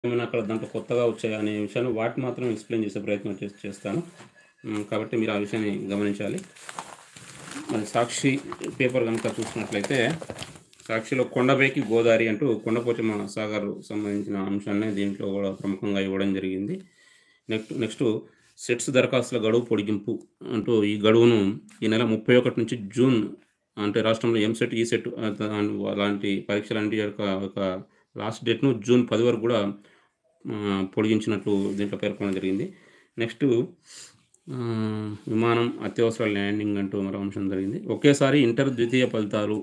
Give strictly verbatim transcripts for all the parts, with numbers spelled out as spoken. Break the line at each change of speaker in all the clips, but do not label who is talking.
ఏమైనా అక్కడ దాంట్లో కొత్తగా వచ్చాయా అనే విషయాన్ని వాటిని మాత్రం ఎక్స్‌ప్లెయిన్ చేసే ప్రయత్నం చేస్ చేస్తాను. హ్మ్. కాబట్టి మీరు ఆ విషయాన్ని గమనించాలి. మరి సాక్షి పేపర్ గనుక చూసినట్లయితే, సాక్షిలో కొండపైకి గోదారి అంటూ కొండపోచమ్మ సాగర్ సంబంధించిన అంశాన్ని దీంట్లో గూడా ప్రముఖంగా ఇవ్వడం జరిగింది. నెక్స్ట్ నెక్స్టు సెట్స్ దరఖాస్తుల గడువు పొడిగింపు అంటూ ఈ గడువును ఈ నెల ముప్పై ఒకటి నుంచి జూన్ అంటే రాష్ట్రంలో ఎంసెట్, ఈసెట్ ఆహ్, త అలాంటి పరీక్షలన్నిటి యొక్క ఒక లాస్ట్ డేట్‌ను జూన్ పది వరకు గూడా ఆహ్, పొడిగించినట్లు దీంట్లో పేర్కొనడం జరిగింది. నెక్స్టు ఆహ్, విమానం అత్యవసర ల్యాండింగ్ అంటూ మరో అంశం జరిగింది. ఒకేసారి ఇంటర్ ద్వితీయ ఫలితాలు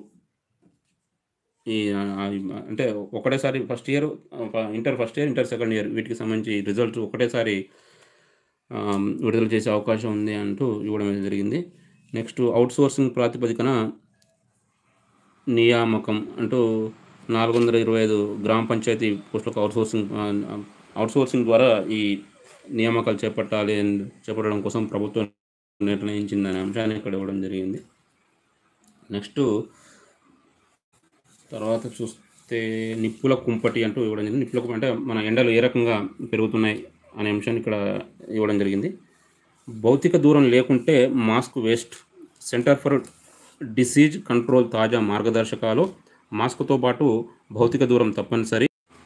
ఈ ఆహ్, అంటే ఒకటేసారి ఫస్ట్ ఇయర్ ఆహ్, ఫ inter first year, inter second year వీటికి సంబంధించి రిజల్ట్స్ ఒకటేసారి ఆహ్, విడుదల చేసే అవకాశం ఉంది అంటూ ఇవ్వడం అనేది జరిగింది. నెక్స్ట్ ఔట్‌సోర్సింగ్ ప్రాతిపదికన నియామకం అంటూ నాలుగు వందల ఇరవై ఐదు గ్రామ పంచాయతీ పోస్టులకు ఔట్‌సోర్సింగ్ ఆహ్, ఔట్‌సోర్సింగ్ ద్వారా ఈ నియామకాలు చేపట్టాలి అని చేపట్టడం కోసం ప్రభుత్వం నిర్ణయించిందనే అంశాన్ని ఇక్కడ ఇవ్వడం జరిగింది. నెక్స్టు తర్వాత చూస్తే నిప్పుల కుంపటి అంటూ ఇవ్వడం జరిగింది. నిప్పుల కుంపటి అంటే మన ఎండలు ఏ రకంగా పెరుగుతున్నాయి అనే అంశాన్ని ఇక్కడ ఇవ్వడం జరిగింది. భౌతిక దూరం లేకుంటే mask waste. Centre for disease control తాజా మార్గదర్శకాలు. మాస్క్‌తో పాటు భౌతిక దూరం తప్పనిసరి.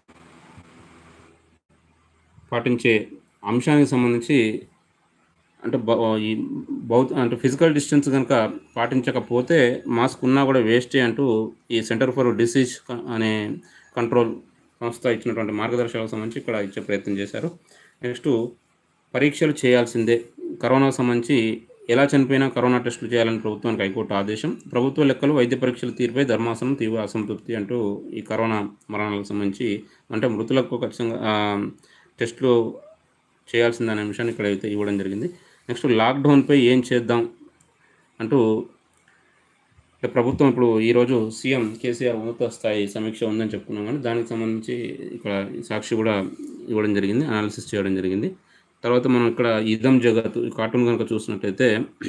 పాటించే అంశానికి సంబంధించి అంటే బ ఈ భౌత అంటే ఫిజికల్ డిస్టెన్స్ గనుక పాటించకపోతే మాస్క్ ఉన్నా కూడా వేస్టే అంటూ ఈ సెంటర్ ఫర్ డిసీజ్ క అనే కంట్రోల్ సంస్థ ఇచ్చినటువంటి మార్గదర్శకాలకు సంబంధించి ఇక్కడ ఇచ్చే ప్రయత్నం చేశారు. నెక్స్టు పరీక్షలు చేయాల్సిందే. కరోనాకు సంబంధించి ఎలా చనిపోయినా కరోనా టెస్టులు చేయాలని ప్రభుత్వానికి హైకోర్టు ఆదేశం. ప్రభుత్వ లెక్కలు వైద్య పరీక్షల తీరుపై ధర్మాసనం తీవ్ర అసంతృప్తి అంటూ ఈ కరోనా మరణాలకు సంబంధించి అంటే మృతులకు ఖచ్చితంగా ఆహ్, టెస్టులు చేయాల్సిందనే అంశాన్ని ఇక్కడైతే ఇవ్వడం జరిగింది. నెక్స్ట్ లాక్‌డౌన్‌పై ఏం చేద్దాం అంటూ అంటే ప్రభుత్వం ఇప్పుడు ఈరోజు సీఎం కేసీఆర్ ఉన్నత స్థాయి సమీక్ష ఉందని చెప్పుకున్నాం గానీ, దానికి సంబంధించి ఇక్కడ సాక్షి గూడా ఇవ్వడం జరిగింది. అనాలిసిస్ చేయడం జరిగింది. తర్వాత మనం ఇక్కడ ఇదం జగత్ కార్టూన్ గనుక చూసినట్టయితే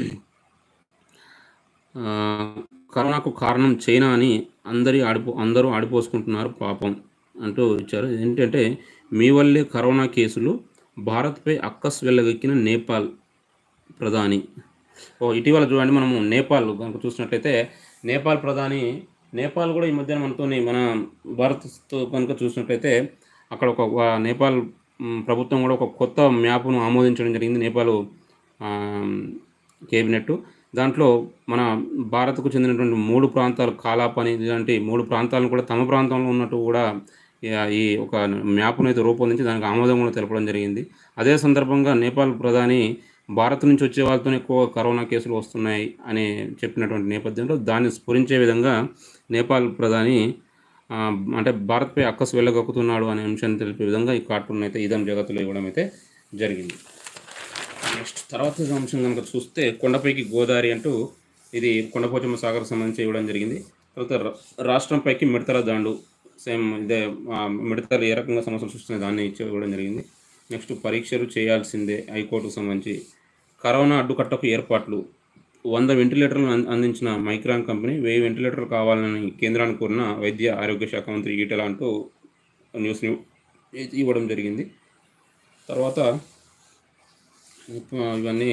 ఆహ్, కరోనాకు కారణం చైనా అని అందరి ఆడిపో అందరూ ఆడిపోసుకుంటున్నారు పాపం అంటూ ఇచ్చారు. ఏంటంటే మీ వల్లే కరోనా కేసులు భారత్‌పై అక్కసు వెల్లగక్కిన నేపాల్ ప్రధాని. ఓహ్! ఇటీవల చూడండి మనము నేపాల్ గనుక చూసినట్లయితే నేపాల్ ప్రధాని నేపాల్ గూడా ఈ మధ్యన మనతోని మన భారత్‌తో కనుక చూసినట్లయితే అక్కడ ఒక వ నేపాల్ హ్మ్, ప్రభుత్వం గూడా ఒక కొత్త మ్యాప్‌ను ఆమోదించడం జరిగింది. నేపాల్ ఆహ్, కేబినెట్టు. దాంట్లో మన భారత్‌కు చెందినటువంటి మూడు ప్రాంతాలు కాలాపాని ఇలాంటి మూడు ప్రాంతాలను కూడా తమ ప్రాంతంలో ఉన్నట్టు గూడా యాహ్! ఈ ఒక మ్యాప్‌నైతే రూపొందించి దానికి ఆమోదం గూడా తెలపడం జరిగింది. అదే సందర్భంగా నేపాల్ ప్రధాని భారత్ నుంచి వచ్చే వాళ్ళతోనే ఎక్కువ కరోనా కేసులు వస్తున్నాయి అని చెప్పినటువంటి నేపథ్యంలో దాన్ని స్ఫురించే విధంగా నేపాల్ ప్రధాని ఆహ్, అంటే భారత్‌పై అక్కసు వెళ్లగక్కుతున్నాడు అనే అంశాన్ని తెలిపే విధంగా ఈ కార్టూన్ అయితే ఇదం జగత్తులో ఇవ్వడం అయితే జరిగింది. నెక్స్ట్ తర్వాత అంశం గనుక చూస్తే కొండపైకి గోదారి అంటూ ఇది కొండపోచమ్మ సాగర్ సంబంధించి ఇవ్వడం జరిగింది. తర్వాత ర రాష్ట్రంపైకి మిడతల దాండు సేమ్ ఇదే ఆహ్, మిడతలు ఏ రకంగా సమస్యలు సృష్టిస్తున్నాయి దాన్ని ఇచ్చి ఇవ్వడం జరిగింది. నెక్స్ట్ పరీక్షలు చేయాల్సిందే హైకోర్టుకు సంబంధించి. కరోనా అడ్డుకట్టకు ఏర్పాట్లు. వంద వెంటిలేటర్లను అం అందించిన మైక్రాన్ కంపెనీ వెయ్యి వెంటిలేటర్లు కావాలని కేంద్రాన్ని కోరిన వైద్య ఆరోగ్య శాఖ మంత్రి ఈటెల అంటూ న్యూస్‌ని ఇవ్వడం జరిగింది. తర్వాత ఆహ్, ఇవన్నీ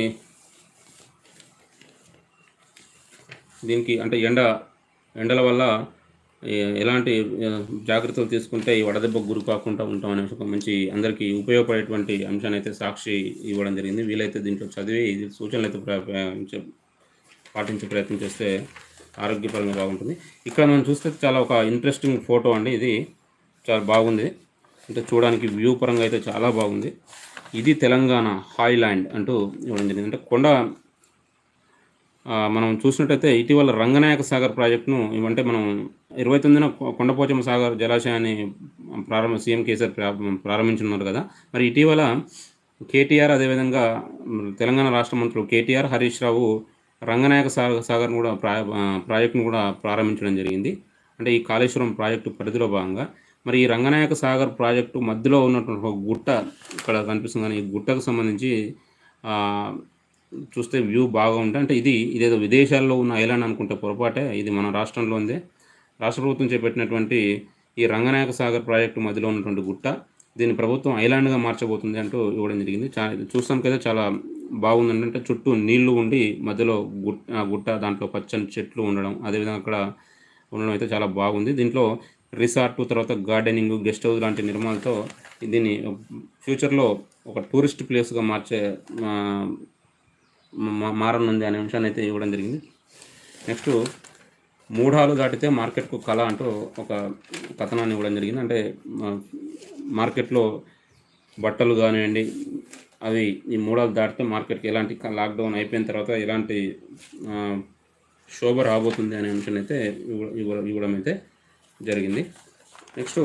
దీనికి అంటే ఎండ ఎండల వల్ల ఎ ఎలాంటి ఆహ్, జాగ్రత్తలు తీసుకుంటే ఈ వడదెబ్బకు గురి కాకుండా ఉంటాం అనే ఒక మంచి అందరికీ ఉపయోగపడేటువంటి అంశాన్నయితే సాక్షి ఇవ్వడం జరిగింది. వీలైతే దీంట్లో చదివి ఇది సూచనలైతే ప్ర ప్ర చె పాటించే ప్రయత్నం చేస్తే ఆరోగ్యపరంగా బాగుంటుంది. ఇక్కడ మనం చూస్తే చాలా ఒక ఇంట్రెస్టింగ్ ఫోటో అండి ఇది. చాలా బాగుంది. అంటే చూడడానికి వ్యూ పరంగా అయితే చాలా బాగుంది. ఇది తెలంగాణ హాయ్‌లాండ్ అంటూ ఇవ్వడం జరిగింది. అంటే కొండ ఆహ్, మనం చూసినట్టయితే ఇటీవల రంగనాయక సాగర్ ప్రాజెక్ట్‌ను అంటే మనం ఇరవై తొమ్మిదిన కొ కొండపోచమ్మ సాగర్ జలాశయాన్ని ప్రారంభ సీఎం కేసీఆర్ ప్రా ప్రారంభించనున్నారు గదా! మరి ఇటీవల కేటీఆర్ అదేవిధంగా హ్మ్, తెలంగాణ రాష్ట్ర మంత్రులు కేటీఆర్, హరీష్ రావు రంగనాయక సాగ సాగర్‌ను గూడా ప్రా ఆహ్, ప్రాజెక్ట్‌ను గూడా ప్రారంభించడం జరిగింది. అంటే ఈ కాళేశ్వరం ప్రాజెక్టు పరిధిలో భాగంగా. మరి ఈ రంగనాయక సాగర్ ప్రాజెక్టు మధ్యలో ఉన్నటువంటి ఒక గుట్ట ఇక్కడ కనిపిస్తుంది గానీ, ఈ గుట్టకు సంబంధించి ఆహ్, చూస్తే వ్యూ బాగా ఉంటాయి. అంటే ఇది ఇదేదో విదేశాల్లో ఉన్న ఐలాండ్ అనుకుంటే పొరపాటే. ఇది మన రాష్ట్రంలోనిదే. రాష్ట్ర ప్రభుత్వం చేపట్టినటువంటి ఈ రంగనాయక సాగర్ ప్రాజెక్టు మధ్యలో ఉన్నటువంటి గుట్ట. దీన్ని ప్రభుత్వం ఐలాండ్‌గా మార్చబోతుంది అంటూ ఇవ్వడం జరిగింది. చా చూస్తానికైతే చాలా బాగుందండి. అంటే చుట్టూ నీళ్లు ఉండి మధ్యలో గుట్ ఆహ్, గుట్ట దాంట్లో పచ్చని చెట్లు ఉండడం, అదేవిధంగా అక్కడ ఉండడం అయితే చాలా బాగుంది. దీంట్లో రిసార్టు, తర్వాత గార్డెనింగు, గెస్ట్ హౌస్ లాంటి నిర్మాణాలతో దీన్ని ఫ్యూచర్‌లో ఒక టూరిస్ట్ ప్లేస్‌గా మార్చే ఆహ్, మా మారనుంది అనే అంశాన్ని అయితే ఇవ్వడం జరిగింది. నెక్స్టు మూఢాలు దాటితే మార్కెట్‌కు కళ అంటూ ఒక కథనాన్ని ఇవ్వడం జరిగింది. అంటే మ మార్కెట్‌లో బట్టలు గానియండి, అవి ఈ మూఢాలు దాటితే మార్కెట్‌కి ఎలాంటి క లాక్‌డౌన్ అయిపోయిన తర్వాత ఎలాంటి ఆహ్, శోభ రాబోతుంది అనే అంశాన్ని అయితే ఇవ్వ ఇవ్వ ఇవ్వడం అయితే జరిగింది. నెక్స్టు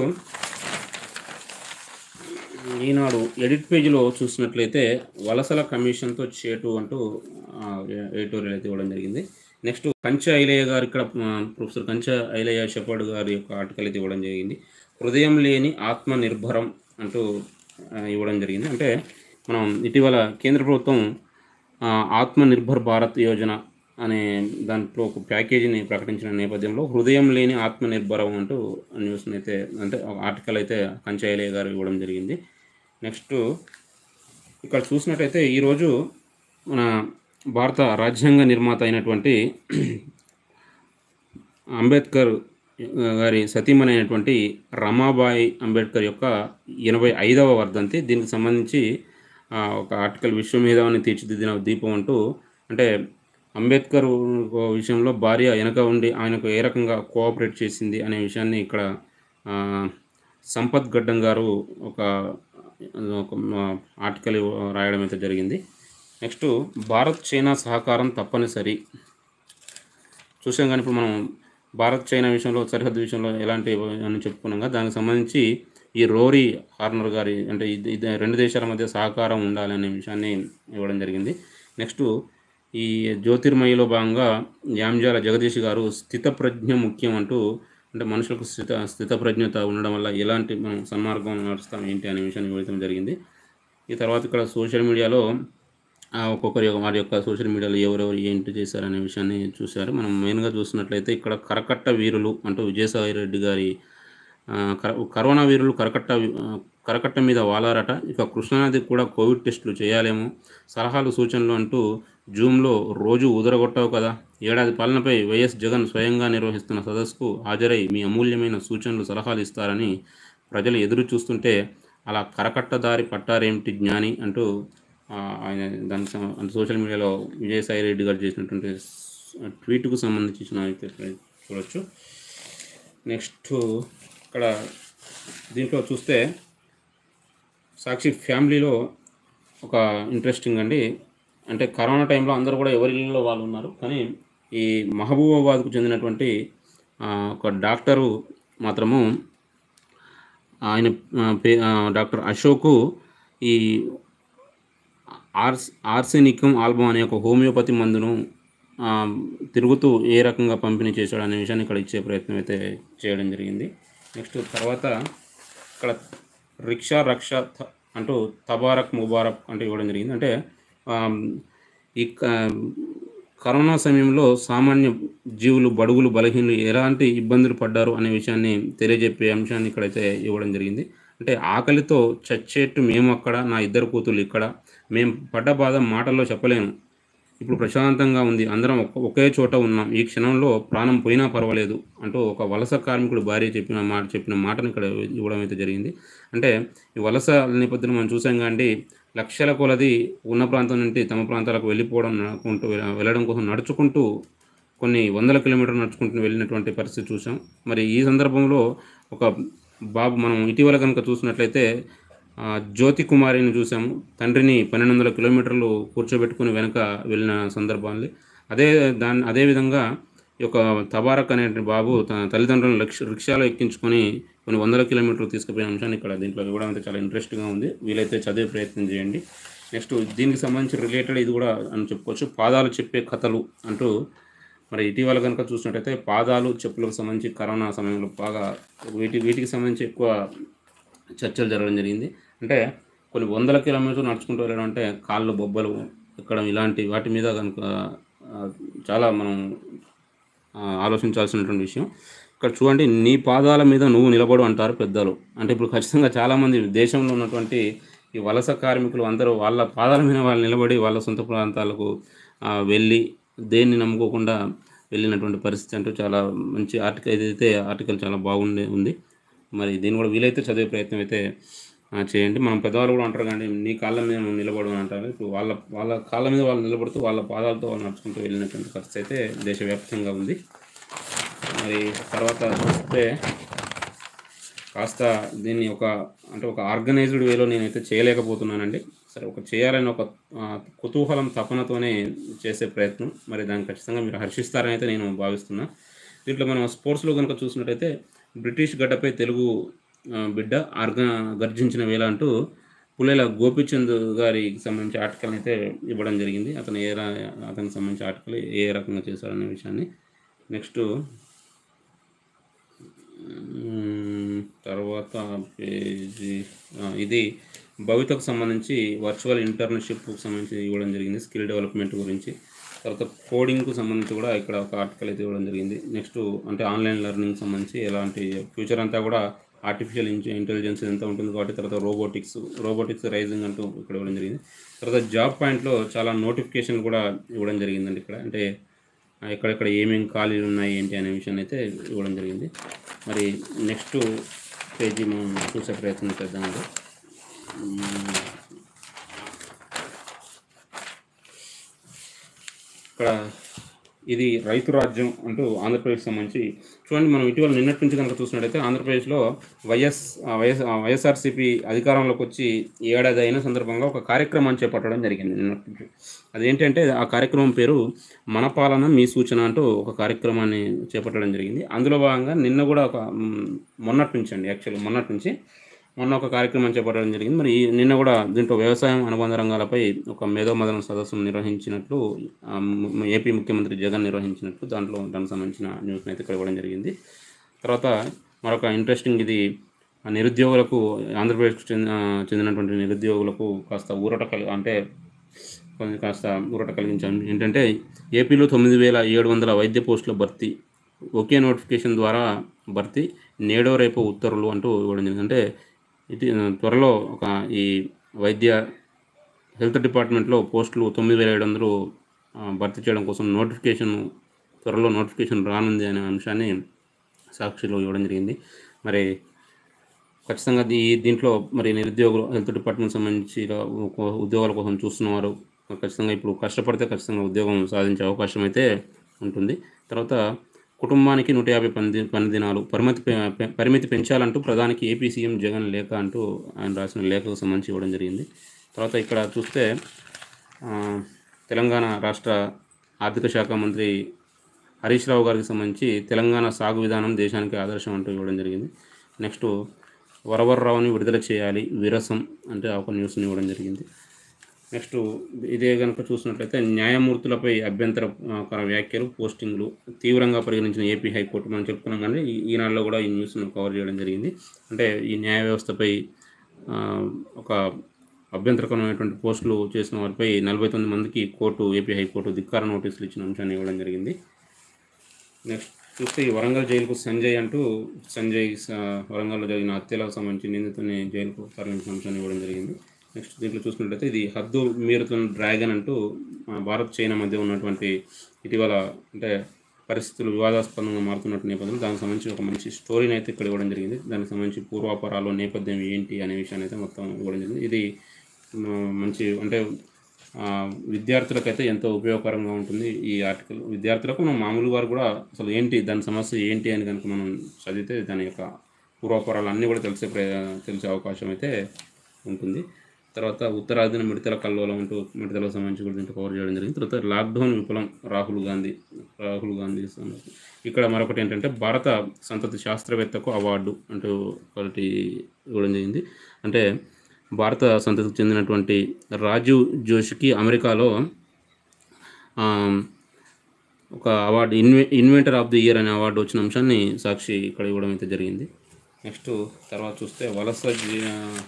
ఈనాడు ఎడిట్ పేజీలో చూసినట్లయితే వలసల కమిషన్‌తో చేటు అంటూ ఆహ్, ఎ ఎడిటోరియల్ అయితే ఇవ్వడం జరిగింది. నెక్స్ట్ కంచె ఐలయ్య గారు ఇక్కడ ఆహ్, ప్రొఫెసర్ కంచె ఐలయ్య షెపర్డ్ గారి యొక్క ఆర్టికల్ అయితే ఇవ్వడం జరిగింది. హృదయం లేని ఆత్మ నిర్భరం అంటూ ఆహ్, ఇవ్వడం జరిగింది. అంటే మనం ఇటీవల కేంద్ర ప్రభుత్వం ఆహ్, ఆత్మ నిర్భర్ భారత్ యోజన అనే దాంట్లో ఒక ప్యాకేజీని ప్రకటించిన నేపథ్యంలో హృదయం లేని ఆత్మ నిర్భరం అంటూ న్యూస్‌ని అయితే అంటే ఒక ఆర్టికల్ అయితే కంచె ఐలయ్య గారు ఇవ్వడం జరిగింది. నెక్స్టు ఇక్కడ చూసినట్టయితే ఈరోజు మన భారత రాజ్యాంగ నిర్మాత అయినటువంటి అంబేద్కర్ గారి సతీమణి అయినటువంటి రమాబాయి అంబేద్కర్ యొక్క ఎనభై ఐదవ వర్ధంతి. దీనికి సంబంధించి ఆహ్, ఒక ఆర్టికల్ విశ్వమేధావిని తీర్చిదిద్దిన దీపం అంటూ అంటే అంబేద్కర్ విషయంలో భార్య వెనక ఉండి ఆయనకు ఏ రకంగా కోఆపరేట్ చేసింది అనే విషయాన్ని ఇక్కడ ఆహ్, సంపత్ గడ్డం గారు ఒక ఒక ఆర్టికల్ రాయడం అయితే జరిగింది. నెక్స్టు భారత్ చైనా సహకారం తప్పనిసరి. చూసాం కానీ ఇప్పుడు మనం భారత్ చైనా విషయంలో సరిహద్దు విషయంలో ఎలాంటి అని చెప్పుకున్నాం కదా, దానికి సంబంధించి ఈ రోరీ హార్నర్ గారి అంటే ఇది ఇది రెండు దేశాల మధ్య సహకారం ఉండాలనే విషయాన్ని ఇవ్వడం జరిగింది. నెక్స్టు ఈ జ్యోతిర్మయిలో భాగంగా యామ్జాల జగదీష్ గారు స్థితప్రజ్ఞ ముఖ్యం అంటూ అంటే మనుషులకు స్థిత స్థితప్రజ్ఞత ఉండడం వల్ల ఎలాంటి మనం సన్మార్గం నడుస్తాం ఏంటి అనే విషయాన్ని వివరించడం జరిగింది. ఈ తర్వాత ఇక్కడ సోషల్ మీడియాలో ఆహ్, ఒక్కొక్కరి వారి యొక్క సోషల్ మీడియాలో ఎవరెవరు ఏంటి చేశారనే విషయాన్ని చూశారు. మనం మెయిన్‌గా చూస్తున్నట్లయితే ఇక్కడ కరకట్ట వీరులు అంటూ విజయసాయి రెడ్డి గారి ఆహ్, కర కరోనా వీరులు కరకట్ట ఆహ్, కరకట్ట మీద వాలారట. ఇక కృష్ణానదికి కూడా కోవిడ్ టెస్టులు చేయాలేమో, సలహాలు సూచనలు అంటూ జూమ్‌లో రోజు ఉదరగొట్టావు కదా! ఏడాది పాలనపై వైఎస్ జగన్ స్వయంగా నిర్వహిస్తున్న సదస్సుకు హాజరై మీ అమూల్యమైన సూచనలు, సలహాలు ఇస్తారని ప్రజలు ఎదురు చూస్తుంటే అలా కరకట్ట దారి పట్టారేమిటి జ్ఞాని అంటూ ఆహ్, ఆయన దానికి సం అంటే సోషల్ మీడియాలో విజయసాయి రెడ్డి గారు చేసినటువంటి స్ ట్వీట్‌కు సంబంధించిన అయితే చూడొచ్చు. నెక్స్టు ఇక్కడ దీంట్లో చూస్తే సాక్షి ఫ్యామిలీలో ఒక ఇంట్రెస్టింగ్ అండి. అంటే కరోనా టైంలో అందరూ కూడా ఎవరి ఇళ్ళలో వాళ్ళు ఉన్నారు. కానీ ఈ మహబూబాబాద్‌కు చెందినటువంటి ఆహ్, ఒక డాక్టరు మాత్రము ఆయన ఆహ్, పే ఆహ్, డాక్టర్ అశోకు ఈ ఆర్స్ ఆర్సెనికం ఆల్బమ్ అనే ఒక హోమియోపతి మందును ఆహ్, తిరుగుతూ ఏ రకంగా పంపిణీ చేశాడు అనే విషయాన్ని ఇక్కడ ఇచ్చే ప్రయత్నం అయితే చేయడం జరిగింది. నెక్స్ట్ తర్వాత ఇక్కడ రిక్షా రక్ష త అంటూ తబారక్ ముబారక్ అంటూ ఇవ్వడం జరిగింది. అంటే ఆహ్, ఈ క కరోనా సమయంలో సామాన్య జీవులు, బడుగులు, బలహీనులు ఎలాంటి ఇబ్బందులు పడ్డారు అనే విషయాన్ని తెలియజెప్పే అంశాన్ని ఇక్కడైతే ఇవ్వడం జరిగింది. అంటే ఆకలితో చచ్చేట్టు మేము అక్కడ, నా ఇద్దరు కూతుర్లు ఇక్కడ. మేము పడ్డ బాధ మాటల్లో చెప్పలేను. ఇప్పుడు ప్రశాంతంగా ఉంది. అందరం ఒక్ ఒకే చోట ఉన్నాం. ఈ క్షణంలో ప్రాణం పోయినా పర్వాలేదు అంటూ ఒక వలస కార్మికుడు భార్య చెప్పిన మాట చెప్పిన మాటను ఇక్కడ ఇవ్వడం అయితే జరిగింది. అంటే ఈ వలస నేపథ్యంలో మనం చూసాం గాండి, లక్షల కొలది ఉన్న ప్రాంతం నుండి తమ ప్రాంతాలకు వెళ్ళిపోవడం నడుకుంటూ వెళ్ళడం కోసం నడుచుకుంటూ కొన్ని వందల కిలోమీటర్లు నడుచుకుంటూ వెళ్ళినటువంటి పరిస్థితి చూసాం. మరి ఈ సందర్భంలో ఒక బాబు మనం ఇటీవల కనుక చూసినట్లయితే ఆహ్, జ్యోతి కుమారిని చూసాము. తండ్రిని పన్నెండు వందల కిలోమీటర్లు కూర్చోబెట్టుకొని వెనక వెళ్ళిన సందర్భాన్ని. అదే దాన్ని అదే విధంగా ఈ యొక్క తబారక్ అనే బాబు తన తల్లిదండ్రులను లక్ష రిక్షాలో ఎక్కించుకొని కొన్ని వందల కిలోమీటర్లు తీసుకుపోయిన అంశాన్ని ఇక్కడ దీంట్లో ఇవ్వడం అయితే చాలా ఇంట్రెస్ట్‌గా ఉంది. వీలైతే చదివే ప్రయత్నం చేయండి. నెక్స్ట్ దీనికి సంబంధించి రిలేటెడ్ ఇది కూడా అని చెప్పుకోవచ్చు. పాదాలు చెప్పే కథలు అంటూ మరి ఇటీవల కనుక చూసినట్టయితే పాదాలు, చెప్పులకు సంబంధించి కరోనా సమయంలో బాగా వీటి వీటికి సంబంధించి ఎక్కువ చర్చలు జరగడం జరిగింది. అంటే కొన్ని వందల కిలోమీటర్లు నడుచుకుంటూ వెళ్ళడం అంటే కాళ్ళు బొబ్బలు ఎక్కడం ఇలాంటి వాటి మీద కనుక ఆహ్, చాలా మనం ఆహ్, ఆలోచించాల్సినటువంటి విషయం. ఇక్కడ చూడండి, నీ పాదాల మీద నువ్వు నిలబడు అంటారు పెద్దలు. అంటే ఇప్పుడు ఖచ్చితంగా చాలామంది దేశంలో ఉన్నటువంటి ఈ వలస కార్మికులు అందరూ వాళ్ళ పాదాల మీద వాళ్ళు నిలబడి వాళ్ళ సొంత ప్రాంతాలకు ఆహ్, వెళ్ళి దేన్ని నమ్ముకోకుండా వెళ్ళినటువంటి పరిస్థితి అంటూ చాలా మంచి ఆర్టికల్ ఏదైతే ఆర్టికల్ చాలా బాగుంది ఉంది. మరి దీన్ని కూడా వీలైతే చదివే ప్రయత్నం అయితే ఆహ్, చేయండి. మనం పెద్దవాళ్ళు కూడా అంటారు కదండీ, నీ కాళ్ళ మీద నువ్వు నిలబడు అని అంటారు. ఇప్పుడు వాళ్ళ వాళ్ళ కాళ్ళ మీద వాళ్ళు నిలబడుతూ వాళ్ళ పాదాలతో వాళ్ళు నడుచుకుంటూ వెళ్ళినటువంటి పరిస్థితి అయితే దేశవ్యాప్తంగా ఉంది. మరి తర్వాత చూస్తే కాస్త దీన్ని ఒక అంటే ఒక ఆర్గనైజ్డ్ వేలో నేనైతే చేయలేకపోతున్నానండి. సరే, ఒక చేయాలని ఒక ఆహ్, కుతూహలం, తపనతోనే చేసే ప్రయత్నం. మరి దాన్ని ఖచ్చితంగా మీరు హర్షిస్తారని అయితే నేను భావిస్తున్నా. దీంట్లో మనం స్పోర్ట్స్‌లో గనుక చూసినట్టయితే బ్రిటిష్ గడ్డపై తెలుగు ఆహ్, బిడ్డ ఆర్గ గర్జించిన వేళ అంటూ పుల్లెల గోపీచంద్ గారికి సంబంధించి ఆర్టికల్‌ని అయితే ఇవ్వడం జరిగింది. అతను ఏ రా అతనికి సంబంధించిన ఆర్టికల్ ఏ రకంగా చేశారనే విషయాన్ని. నెక్స్టు హ్మ్. తర్వాత పేజీ ఆ! ఇది భవితకు సంబంధించి వర్చువల్ ఇంటర్న్‌షిప్‌కి సంబంధించి ఇవ్వడం జరిగింది. స్కిల్ డెవలప్‌మెంట్ గురించి. తర్వాత కోడింగ్‌కు సంబంధించి కూడా ఇక్కడ ఒక ఆర్టికల్ అయితే ఇవ్వడం జరిగింది. నెక్స్టు అంటే ఆన్‌లైన్ లెర్నింగ్‌కి సంబంధించి ఎలాంటి ఫ్యూచర్ అంతా కూడా ఆర్టిఫిషియల్ ఇంటె ఇంటెలిజెన్స్ ఇదంతా ఉంటుంది కాబట్టి, తర్వాత రోబోటిక్స్, రోబోటిక్స్ రైజింగ్ అంటూ ఇక్కడ ఇవ్వడం జరిగింది. తర్వాత జాబ్ పాయింట్‌లో చాలా నోటిఫికేషన్‌లు కూడా ఇవ్వడం జరిగిందండి ఇక్కడ. అంటే ఆహ్, ఎక్కడెక్కడ ఏమేమి ఖాళీలు ఉన్నాయి ఏంటి అనే విషయాన్ని అయితే ఇవ్వడం జరిగింది. మరి నెక్స్టు పేజీ మనం చూసే ప్రయత్నం చేద్దామండి. హ్మ్. ఇక్కడ ఇది రైతు రాజ్యం అంటూ ఆంధ్రప్రదేశ్‌కి సంబంధించి చూడండి, మనం ఇటీవల నిన్నటి నుంచి గనుక చూసినట్టయితే ఆంధ్రప్రదేశ్‌లో వైఎస్ ఆహ్, వైఎస్ ఆహ్, వైఎస్ఆర్‌సీపీ అధికారంలోకి వచ్చి ఏడాది అయిన సందర్భంగా ఒక కార్యక్రమాన్ని చేపట్టడం జరిగింది నిన్నటి నుంచి. అదేంటంటే ఆ కార్యక్రమం పేరు మన పాలన మీ సూచన అంటూ ఒక కార్యక్రమాన్ని చేపట్టడం జరిగింది. అందులో భాగంగా నిన్న కూడా ఒక హ్మ్, మొన్నటి నుంచి అండి యాక్చువల్‌గా మొన్నటి నుంచి మొన్న ఒక కార్యక్రమం చేపట్టడం జరిగింది. మరి ఈ నిన్న కూడా దీంట్లో వ్యవసాయం అనుబంధ రంగాలపై ఒక మేధోమథనం సదస్సును నిర్వహించినట్లు ఆహ్, ము ఏపీ ముఖ్యమంత్రి జగన్ నిర్వహించినట్లు దాంట్లో దానికి సంబంధించిన న్యూస్‌ని అయితే ఇక్కడ ఇవ్వడం జరిగింది. తర్వాత మరొక ఇంట్రెస్టింగ్ ఇది ఆ నిరుద్యోగులకు ఆంధ్రప్రదేశ్‌కు చెందిన చెందినటువంటి నిరుద్యోగులకు కాస్త ఊరట కలి అంటే కొంచెం కాస్త ఊరట కలిగించాను. ఏంటంటే ఏపీలో తొమ్మిది వేల ఏడు వందల వైద్య పోస్టుల భర్తీ. ఒకే నోటిఫికేషన్ ద్వారా భర్తీ. నేడో రేపో ఉత్తర్వులు అంటూ ఇవ్వడం జరిగింది. అంటే ఇది త్వరలో ఒక ఈ వైద్య హెల్త్ డిపార్ట్మెంట్‌లో పోస్టులు తొమ్మిది వేల ఏడు వందలు ఆహ్, భర్తీ చేయడం కోసం నోటిఫికేషన్ త్వరలో నోటిఫికేషన్ రానుంది అనే అంశాన్ని సాక్షిలో ఇవ్వడం జరిగింది. మరి ఖచ్చితంగా దీ దీంట్లో మరి నిరుద్యోగులు హెల్త్ డిపార్ట్మెంట్‌కి సంబంధించి ఉ ఉద్యోగాల కోసం చూస్తున్నవారు ఖచ్చితంగా ఇప్పుడు కష్టపడితే ఖచ్చితంగా ఉద్యోగం సాధించే అవకాశం అయితే ఉంటుంది. తర్వాత కుటుంబానికి నూట యాభై పని పని దినాలు పరిమితి పె పె పరిమితి పెంచాలంటూ ప్రధానికి ఏపీ సీఎం జగన్ లేఖ అంటూ ఆయన రాసిన లేఖకు సంబంధించి ఇవ్వడం జరిగింది. తర్వాత ఇక్కడ చూస్తే ఆహ్, తెలంగాణ రాష్ట్ర ఆర్థిక శాఖ మంత్రి హరీష్ రావు గారికి సంబంధించి తెలంగాణ సాగు విధానం దేశానికి ఆదర్శం అంటూ ఇవ్వడం జరిగింది. నెక్స్టు వరవర్రావుని విడుదల చేయాలి విరసం అంటే ఒక న్యూస్‌ని ఇవ్వడం జరిగింది. నెక్స్టు ఇదే గనుక చూసినట్లయితే న్యాయమూర్తులపై అభ్యంతర ఆహ్, కర వ్యాఖ్యలు, పోస్టింగ్‌లు తీవ్రంగా పరిగణించిన ఏపీ హైకోర్టు. మనం చెప్పుకున్నాం కానీ ఈ ఈనాడులో కూడా ఈ న్యూస్‌ను కవర్ చేయడం జరిగింది. అంటే ఈ న్యాయ వ్యవస్థపై ఆహ్, ఒక అభ్యంతరకరమైనటువంటి పోస్టులు చేసిన వారిపై నలభై తొమ్మిది మందికి కోర్టు ఏపీ హైకోర్టు ధిక్కార నోటీసులు ఇచ్చిన అంశాన్ని ఇవ్వడం జరిగింది. నెక్స్ట్ చూస్తే ఈ వరంగల్ జైలుకు సంజయ్ అంటూ సంజయ్ స వరంగల్‌లో జరిగిన హత్యలకు సంబంధించి నిందితుడిని జైలుకు తరలించిన అంశాన్ని ఇవ్వడం జరిగింది. నెక్స్ట్ దీంట్లో చూసుకున్నట్లయితే ఇది హద్దు మీరుతున్న డ్రాగన్ అంటూ ఆహ్, భారత్, చైనా మధ్య ఉన్నటువంటి ఇటీవల అంటే పరిస్థితులు వివాదాస్పదంగా మారుతున్నటువంటి నేపథ్యంలో దానికి సంబంధించి ఒక మంచి స్టోరీని అయితే ఇక్కడ ఇవ్వడం జరిగింది. దానికి సంబంధించి పూర్వాపరాలు, నేపథ్యం ఏంటి అనే విషయాన్ని అయితే మొత్తం ఇవ్వడం జరిగింది. ఇది హ్మ్, మంచి అంటే ఆహ్, విద్యార్థులకైతే ఎంతో ఉపయోగకరంగా ఉంటుంది ఈ ఆర్టికల్. విద్యార్థులకు మనం మామూలు వారు కూడా అసలు ఏంటి దాని సమస్య ఏంటి అని కనుక మనం చదివితే దాని యొక్క పూర్వాపరాలు అన్నీ కూడా తెలిసే ప్ర తెలిసే అవకాశం అయితే ఉంటుంది. తర్వాత ఉత్తరాదిన మిడతల కల్లోలం అంటూ మిడతలకు సంబంధించి కూడా దీంట్లో కవర్ చేయడం జరిగింది. తర్వాత లాక్డౌన్ విఫలం రాహుల్ గాంధీ రాహుల్ గాంధీ సంబంధించి ఇక్కడ మరొకటి ఏంటంటే భారత సంతతి శాస్త్రవేత్తకు అవార్డు అంటూ ఒకటి ఇవ్వడం జరిగింది. అంటే భారత సంతతికి చెందినటువంటి రాజీవ్ జోషికి అమెరికాలో ఆహ్, ఒక అవార్డు ఇన్వె ఇన్వెంటర్ ఆఫ్ ది ఇయర్ అనే అవార్డు వచ్చిన అంశాన్ని సాక్షి ఇక్కడ ఇవ్వడం అయితే జరిగింది. నెక్స్ట్ తర్వాత చూస్తే వలస జీ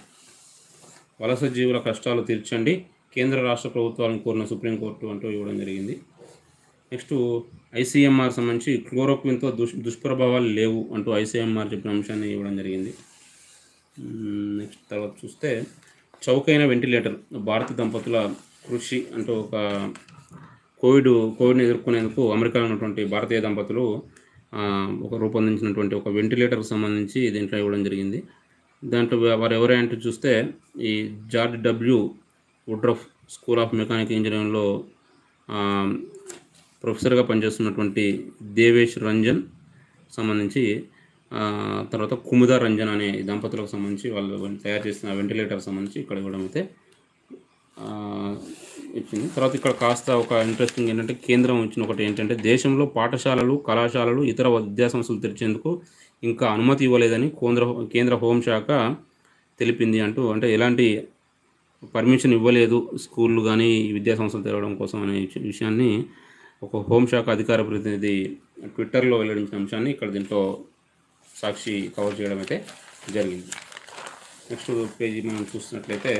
వలస జీవుల కష్టాలు తీర్చండి కేంద్ర రాష్ట్ర ప్రభుత్వాలను కోరిన సుప్రీంకోర్టు అంటూ ఇవ్వడం జరిగింది. నెక్స్ట్ ఐసీఎంఆర్ సంబంధించి క్లోరోక్విన్‌తో దుష్ దుష్ప్రభావాలు లేవు అంటూ ఐసీఎంఆర్ చెప్పిన అంశాన్ని ఇవ్వడం జరిగింది. హ్మ్. నెక్స్ట్ తర్వాత చూస్తే చౌకైన వెంటిలేటర్ భారత దంపతుల కృషి అంటూ ఒక కోవిడ్ కోవిడ్‌ని ఎదుర్కొనేందుకు అమెరికాలో ఉన్నటువంటి భారతీయ దంపతులు ఆహ్, ఒక రూపొందించినటువంటి ఒక వెంటిలేటర్‌కి సంబంధించి దీంట్లో ఇవ్వడం జరిగింది. దాంట్లో వారు ఎవరంటే చూస్తే ఈ George W Woodruff school of mechanical ఇంజనీరింగ్‌లో ఆహ్, ప్రొఫెసర్‌గా పనిచేస్తున్నటువంటి దేవేష్ రంజన్ సంబంధించి ఆహ్, తర్వాత కుముద రంజన్ అనే దంపతులకు సంబంధించి వాళ్ళు తయారు చేసిన వెంటిలేటర్ సంబంధించి ఇక్కడ ఇవ్వడం అయితే ఆహ్, ఇచ్చింది. తర్వాత ఇక్కడ కాస్త ఒక ఇంట్రెస్టింగ్ ఏంటంటే కేంద్రం ఇచ్చిన ఒకటి ఏంటంటే దేశంలో పాఠశాలలు, కళాశాలలు, ఇతర విద్యాసంస్థలు తెరిచేందుకు ఇంకా అనుమతి ఇవ్వలేదని కోంద్ర కేంద్ర హోంశాఖ తెలిపింది అంటూ అంటే ఎలాంటి పర్మిషన్ ఇవ్వలేదు స్కూళ్ళు గానీ, విద్యాసంస్థలు తెరవడం కోసం అనే విష విషయాన్ని ఒక హోంశాఖ అధికార ప్రతినిధి ట్విట్టర్‌లో వెల్లడించిన అంశాన్ని ఇక్కడ దీంట్లో సాక్షి కవర్ చేయడం అయితే జరిగింది. నెక్స్ట్ పేజీ మనం చూస్తున్నట్లయితే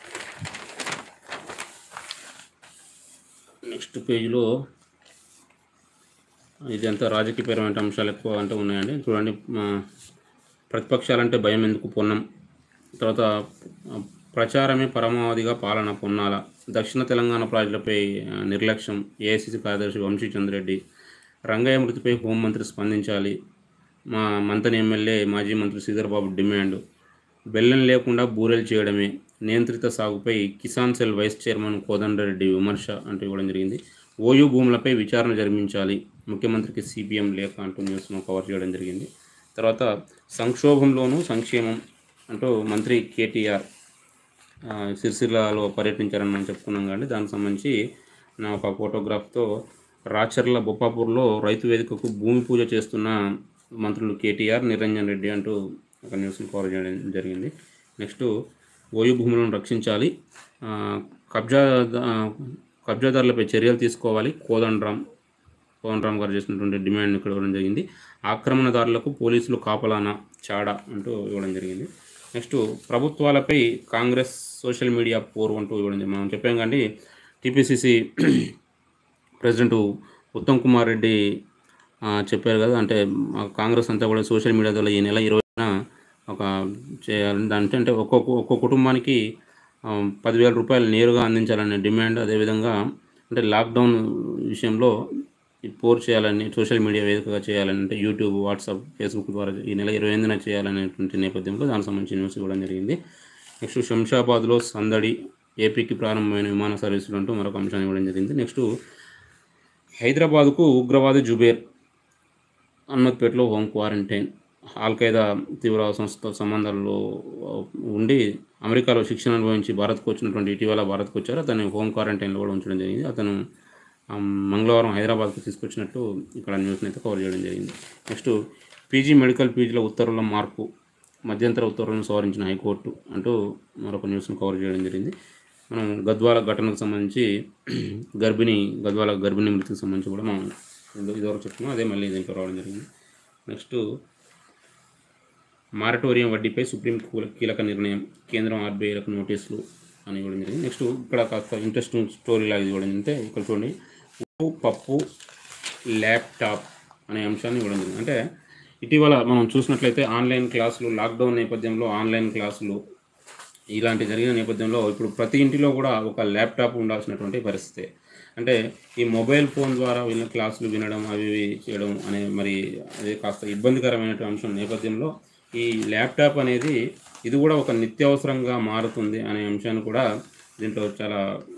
నెక్స్ట్ పేజీలో ఇదంతా రాజకీయపరమైన అంశాలు ఎక్కువ అంటూ ఉన్నాయండి. చూడండి ఆహ్, ప్రతిపక్షాలంటే భయం ఎందుకు పొన్నం. తర్వాత ఆహ్, ప్రచారమే పరమావధిగా పాలన పొన్నాల. దక్షిణ తెలంగాణ ప్రాజెక్టులపై ఆహ్, నిర్లక్ష్యం. ఏఐసీసీ కార్యదర్శి వంశీ చంద్రెడ్డి. రంగయ్య మృతిపై హోంమంత్రి స్పందించాలి. మా మంతని ఎమ్మెల్యే మాజీ మంత్రి శ్రీధర్బాబు డిమాండ్. బెల్లం లేకుండా బూరెలు చేయడమే. నియంత్రిత సాగుపై Kisan cell vice chairman Kodandareddy విమర్శ అంటూ ఇవ్వడం జరిగింది. ఓయూ భూములపై విచారణ జరిపించాలి. ముఖ్యమంత్రికి సిపిఎం లేఖ అంటూ న్యూస్ను కవర్ చేయడం జరిగింది. తర్వాత సంక్షోభంలోనూ సంక్షేమం అంటూ మంత్రి కేటీఆర్ ఆహ్, సిరిసిల్లలో పర్యటించారని మనం చెప్పుకున్నాం కానీ దానికి సంబంధించి నా ఒక ఫోటోగ్రాఫ్‌తో రాచర్ల బొప్పాపూర్‌లో రైతు వేదికకు భూమి పూజ చేస్తున్న మంత్రులు కేటీఆర్, నిరంజన్ రెడ్డి అంటూ ఒక న్యూస్‌ని కవర్ చేయడం జరిగింది. నెక్స్ట్ ఓయూ భూములను రక్షించాలి. ఆహ్, కబ్జా ఆహ్, కబ్జాదారులపై చర్యలు తీసుకోవాలి. కోదండరాం కోదండరాం గారు చేసినటువంటి డిమాండ్‌ని ఇక్కడ ఇవ్వడం జరిగింది. ఆక్రమణదారులకు పోలీసులు కాపలానా చాడా అంటూ ఇవ్వడం జరిగింది. నెక్స్ట్ ప్రభుత్వాలపై కాంగ్రెస్ సోషల్ మీడియా పోరు అంటూ ఇవ్వడం జరిగింది. మనం చెప్పాం కానీ TPCC president Uttam Kumar Reddy ah, చెప్పారు కదా అంటే కాంగ్రెస్ అంతా కూడా సోషల్ మీడియా ద్వారా ఈ నెల ఇరవైన ఒక చేయాలని దాంట్లో అంటే ఒక్కొక్క ఒక్కో కుటుంబానికి ఆహ్, పది వేల రూపాయలు నేరుగా అందించాలనే డిమాండ్. అదేవిధంగా అంటే లాక్డౌన్ విషయంలో ఈ పోర్ చేయాలని సోషల్ మీడియా వేదికగా చేయాలని అంటే యూట్యూబ్, వాట్సాప్, ఫేస్బుక్ ద్వారా ఈ నెల ఇరవై ఎనిమిదిన చేయాలనేటువంటి నేపథ్యంలో దానికి సంబంధించి న్యూస్ ఇవ్వడం జరిగింది. నెక్స్ట్ శంషాబాద్లో సందడి. ఏపీకి ప్రారంభమైన విమాన సర్వీసులు అంటూ మరొక అంశాన్ని ఇవ్వడం జరిగింది. నెక్స్ట్ హైదరాబాద్కు ఉగ్రవాది జుబేర్. హన్మత్పేటలో హోమ్ క్వారంటైన్. ఆల్-ఖైదా తీవ్రవాద సంస్థతో సంబంధాల్లో ఉండి అమెరికాలో శిక్షణ అనుభవించి భారత్కు వచ్చినటువంటి ఇటీవల భారత్కు వచ్చారు. అతన్ని హోమ్ క్వారంటైన్లో కూడా ఉంచడం జరిగింది. అతను ఆహ్, మంగళవారం హైదరాబాద్కు తీసుకొచ్చినట్టు ఇక్కడ న్యూస్‌ని అయితే కవర్ చేయడం జరిగింది. నెక్స్ట్ పీజీ మెడికల్ ఫీజుల ఉత్తర్వుల మార్పు. మధ్యంతర ఉత్తర్వులను సవరించిన హైకోర్టు అంటూ మరొక న్యూస్‌ని కవర్ చేయడం జరిగింది. మనం గద్వాల ఘటనకు సంబంధించి గర్భిణి గద్వాల గర్భిణి మృతికి సంబంధించి కూడా మనం ఇది ఇదివరకు చెప్పుకున్నాం. అదే మళ్ళీ దీంట్లో రావడం జరిగింది. నెక్స్ట్ మారటోరియం వడ్డీపై సుప్రీం కీలక నిర్ణయం. కేంద్రం ఆర్బీఐలకు నోటీసులు అని ఇవ్వడం జరిగింది. నెక్స్ట్ ఇక్కడ కాస్త ఇంట్రెస్టింగ్ స్టోరీ లాగా ఇవ్వడం అంటే ఇక్కడ చూడండి ఉప్పు పప్పు ల్యాప్టాప్ అనే అంశాన్ని ఇవ్వడం జరిగింది. అంటే ఇటీవల మనం చూసినట్లయితే ఆన్లైన్ క్లాసులు లాక్డౌన్ నేపథ్యంలో ఆన్లైన్ క్లాసులు ఇలాంటి జరిగిన నేపథ్యంలో ఇప్పుడు ప్రతి ఇంటిలో కూడా ఒక ల్యాప్టాప్ ఉండాల్సినటువంటి పరిస్థితి. అంటే ఈ మొబైల్ ఫోన్ ద్వారా వీళ్ళ క్లాసులు వినడం అవి ఇవి చేయడం అనే మరి అది కాస్త ఇబ్బందికరమైనటువంటి అంశం నేపథ్యంలో ఈ ల్యాప్టాప్ అనేది ఇది కూడా ఒక నిత్యావసరంగా మారుతుంది అనే అంశాన్ని కూడా దీంట్లో చాలా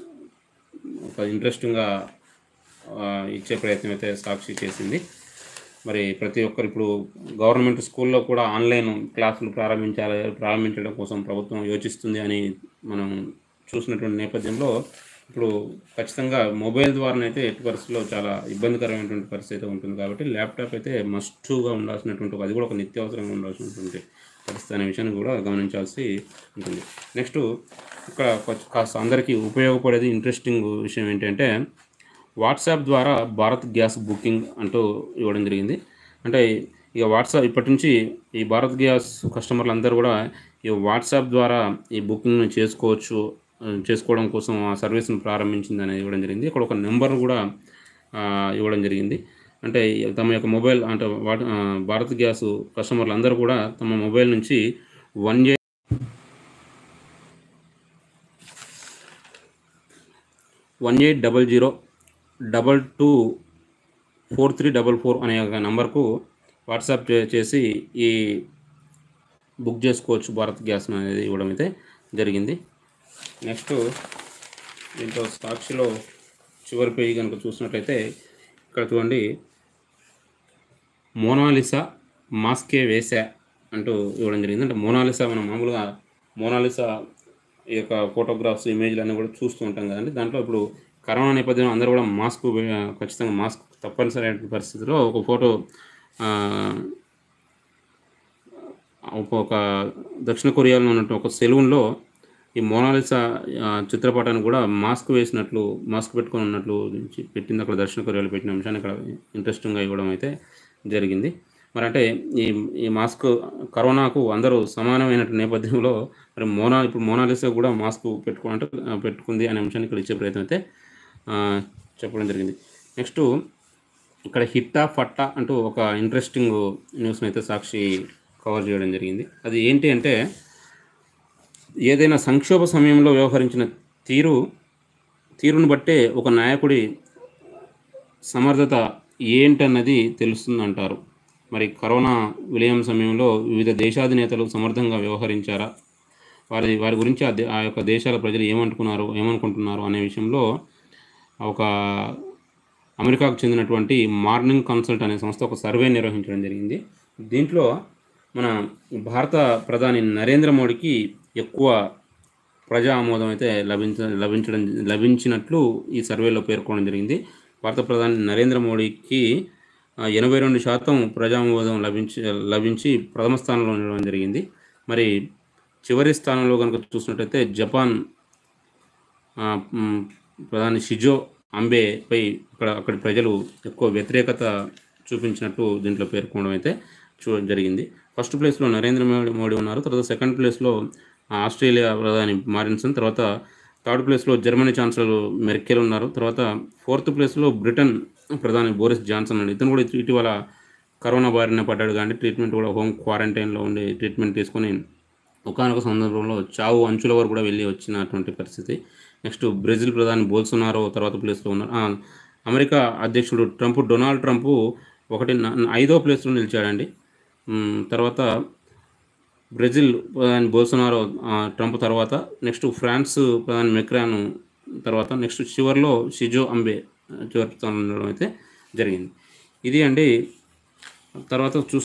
ఒక ఇంట్రెస్టింగ్గా ఆహ్, ఇచ్చే ప్రయత్నం అయితే సాక్షి చేసింది. మరి ప్రతి ఒక్కరు ఇప్పుడు గవర్నమెంట్ స్కూల్లో కూడా ఆన్లైన్ క్లాసులు ప్రారంభించాలి ప్రారంభించడం కోసం ప్రభుత్వం యోచిస్తుంది అని మనం చూసినటువంటి నేపథ్యంలో ఇప్పుడు ఖచ్చితంగా మొబైల్ ద్వారానైతే ఎట్టి పరిస్థితుల్లో చాలా ఇబ్బందికరమైనటువంటి పరిస్థితి అయితే ఉంటుంది. కాబట్టి ల్యాప్టాప్ అయితే మస్ట్‌గా ఉండాల్సినటువంటి అది కూడా ఒక నిత్యావసరంగా ఉండాల్సినటువంటి పరిస్థితి అనే విషయాన్ని కూడా గమనించాల్సి ఉంటుంది. నెక్స్ట్ ఇక్కడ కొంచెం కాస్త అందరికీ ఉపయోగపడేది ఇంట్రెస్టింగ్ విషయం ఏంటంటే వాట్సాప్ ద్వారా భారత్ గ్యాస్ బుకింగ్ అంటూ ఇవ్వడం జరిగింది. అంటే ఇక వాట్సాప్ ఇప్పటి నుంచి ఈ భారత్ గ్యాస్ కస్టమర్లు అందరూ కూడా ఈ వాట్సాప్ ద్వారా ఈ బుకింగ్‌ని చేసుకోవచ్చు. ఆహ్, చేసుకోవడం కోసం ఆ సర్వీస్‌ని ప్రారంభించిందని ఇవ్వడం జరిగింది. ఇక్కడ ఒక నెంబర్ కూడా ఆహ్, ఇవ్వడం జరిగింది. అంటే తమ యొక్క మొబైల్ అంటే వాట్ ఆహ్, భారత్ గ్యాసు కస్టమర్లందరూ కూడా తమ మొబైల్ నుంచి one eight one eight double zero double two four three double four అనే ఒక నంబర్‌కు వాట్సాప్ చే చేసి ఈ బుక్ చేసుకోవచ్చు భారత్ గ్యాస్ అనేది ఇవ్వడం అయితే జరిగింది. నెక్స్ట్ దీంట్లో సాక్షిలో చివరి పేజీ కనుక చూసినట్లయితే ఇక్కడ చూడండి, మోనాలిసా మాస్కే వేశా అంటూ ఇవ్వడం జరిగింది. అంటే మోనాలిసా మనం మామూలుగా మోనాలిసా ఈ యొక్క ఫోటోగ్రాఫ్స్, ఇమేజ్‌లు అన్నీ కూడా చూస్తూ ఉంటాం కదండీ. దాంట్లో ఇప్పుడు కరోనా నేపథ్యంలో అందరూ కూడా మాస్క్ వే ఖచ్చితంగా మాస్క్ తప్పనిసరి అయిన పరిస్థితిలో ఒక ఫోటో ఆహ్, ఒక దక్షిణ కొరియాలో ఉన్నట్టు ఒక సెలూన్‌లో ఈ మోనాలిసా ఆహ్, చిత్రపటాన్ని కూడా మాస్క్ వేసినట్లు, మాస్క్ పెట్టుకొని ఉన్నట్లు నుంచి పెట్టింది. అక్కడ దక్షిణ కొరియాలో పెట్టిన అంశాన్ని ఇక్కడ ఇంట్రెస్టింగ్‌గా ఇవ్వడం అయితే జరిగింది. మరంటే ఈ ఈ మాస్క్ కరోనాకు అందరూ సమానమైన నేపథ్యంలో మరి మోనా ఇప్పుడు మోనాలిసా కూడా మాస్క్ పెట్టుకో అంటే ఆహ్, పెట్టుకుంది అనే అంశాన్ని ఇక్కడ ఇచ్చే ప్రయత్నం అయితే ఆహ్, చెప్పడం జరిగింది. నెక్స్టు ఇక్కడ హిట్టా ఫట్టా అంటూ ఒక ఇంట్రెస్టింగ్ న్యూస్‌ని అయితే సాక్షి కవర్ చేయడం జరిగింది. అది ఏంటి అంటే, ఏదైనా సంక్షోభ సమయంలో వ్యవహరించిన తీరు తీరును బట్టే ఒక నాయకుడి సమర్థత ఏంటన్నది తెలుస్తుందంటారు. మరి కరోనా విలయం సమయంలో వివిధ దేశాధినేతలు సమర్థంగా వ్యవహరించారా? వారి వారి గురించి ఆ దే ఆ యొక్క దేశాల ప్రజలు ఏమనుకున్నారు ఏమనుకుంటున్నారు అనే విషయంలో ఒక అమెరికాకు చెందినటువంటి మార్నింగ్ కన్సల్ట్ అనే సంస్థ ఒక సర్వే నిర్వహించడం జరిగింది. దీంట్లో మన భారత ప్రధాని నరేంద్ర మోడీకి ఎక్కువ ప్రజా ఆమోదం అయితే లభించ లభించడం లభించినట్లు ఈ సర్వేలో పేర్కొనడం జరిగింది. భారత ప్రధాని నరేంద్ర మోడీకి ఆహ్, ఎనభై రెండు శాతం ప్రజామోదం లభించి లభించి ప్రథమ స్థానంలో ఉండడం జరిగింది. మరి చివరి స్థానంలో గనుక చూసినట్టయితే జపాన్ ఆహ్, హ్మ్, ప్రధాని షిజో అంబేపై అక్కడ అక్కడి ప్రజలు ఎక్కువ వ్యతిరేకత చూపించినట్టు దీంట్లో పేర్కొనడం అయితే చూ జరిగింది. ఫస్ట్ ప్లేస్‌లో నరేంద్ర మోడీ మోడీ ఉన్నారు. తర్వాత సెకండ్ ప్లేస్‌లో ఆస్ట్రేలియా ప్రధాని మారిన్సన్, తర్వాత థర్డ్ ప్లేస్‌లో జర్మనీ ఛాన్సలర్ మెర్కెల్ ఉన్నారు. తర్వాత ఫోర్త్ ప్లేస్‌లో బ్రిటన్ ప్రధాని బోరిస్ జాన్సన్ అండి. ఇతను కూడా ఇటీవల కరోనా బారిన పడ్డాడు కానీ ట్రీట్మెంట్ కూడా హోమ్ క్వారంటైన్‌లో ఉండి ట్రీట్మెంట్ తీసుకొని ఒకానొక సందర్భంలో చావు అంచుల వరకు కూడా వెళ్ళి వచ్చినటువంటి పరిస్థితి. నెక్స్ట్ బ్రెజిల్ ప్రధాని బోల్సోనారో తర్వాత ప్లేస్‌లో ఉన్నారు. ఆ! అమెరికా అధ్యక్షుడు ట్రంప్ డొనాల్డ్ ట్రంపు ఒకటి న ఐదో ప్లేస్‌లో నిలిచాడండి. హ్మ్. తర్వాత బ్రెజిల్ ప్రధాని బోల్సోనారో ఆహ్, ట్రంప్ తర్వాత నెక్స్ట్ ఫ్రాన్స్ ప్రధాని మెక్రాన్ తర్వాత నెక్స్ట్ చివరిలో షిజో అంబే చివరి స్థానంలో ఉండడం అయితే జరిగింది. ఇది అండి. తర్వాత చూస్